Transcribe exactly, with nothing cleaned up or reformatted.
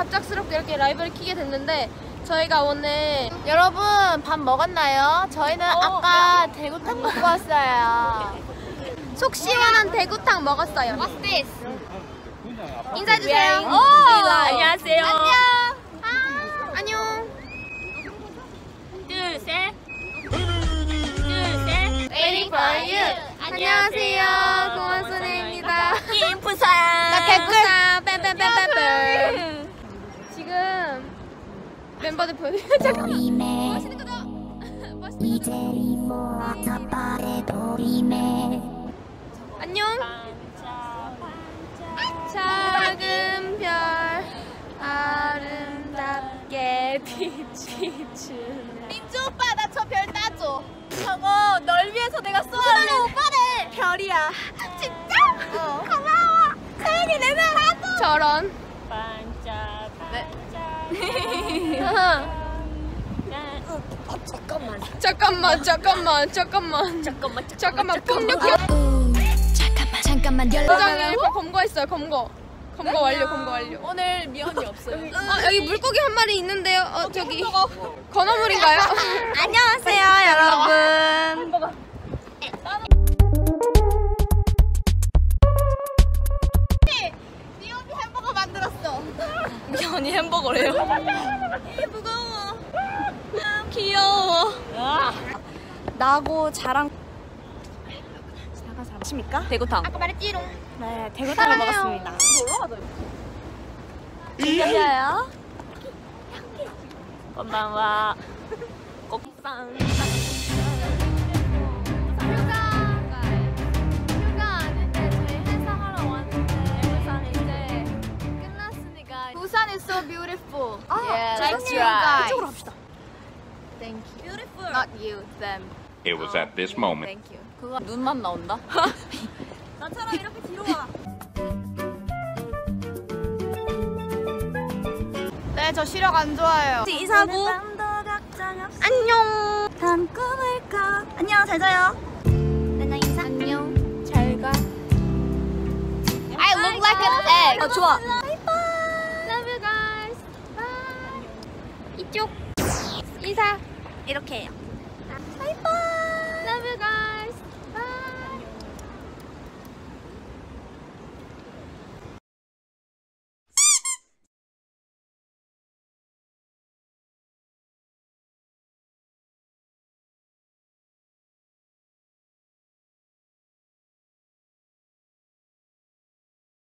갑작스럽게 이렇게 라이브를 키게 됐는데 저희가 오늘 여러분 밥 먹었나요? 저희는 어, 아까 네. 대구탕 먹고 왔어요. 속 시원한 대구탕 먹었어요. What's this? 인사해주세요. 안녕하세요. 안녕. 아, 안녕. 둘, 셋. 둘, 셋. Waiting for you. 안녕하세요. 공원소녀입니다. 김부산. 나 개꿀. 뺨뺨뺨뺨. 지금 멤버들 보여드려. 잠깐만. 멋있는 거다. 멋있는 거다. 안녕. 작은 별 아름답게 비치주네. 민주 오빠 나 저 별 따줘. 저거 널 위해서 내가 쏘아올래. 오빠래. 별이야. 진짜? 어. 고마워. 서연이 내 별 따줘. 저런. 반짝 반짝. 네. 어, 잠깐만. 잠깐만 잠깐만 잠깐만 잠깐만 잠깐만 폭력 잠깐만 잠깐만 연장을 검거했어요. 검거 검거 완료. 검거 완료. 오늘 미연이 없어요. 어, 여기 물고기 한 마리 있는데요. 어 저기 건어물인가요? 안녕하세요 여러분. 미연이 햄버거 만들었어. 미연이 햄버거래요? 무거워. 귀여워. 나고 자랑 아십니까? 대구탕. 아까 말했지롱. 네, 대구탕을 먹었습니다. 즐겨요. 건방와. 꼭빵. 휴가 아닌데 저희 행사하러 왔는데 부산 이제 끝났으니까. 부산 is so beautiful. 아, yeah, that's like you guys. 이쪽으로 합시다. Thank you. Beautiful. Not you, them. It was at this moment. Thank you. 그거 눈만 나온다. 나처럼 이렇게 뒤로 와. 네, 저 시력 안 좋아요. 이사고. 안녕. 단 꿈을 꿔. 안녕, 잘 자요. 안녕 인사. 안녕. 잘 가. I look like an egg. 어, 좋아. Love you guys. Bye. 이쪽. 인사. 이렇게 해요. 바이바이.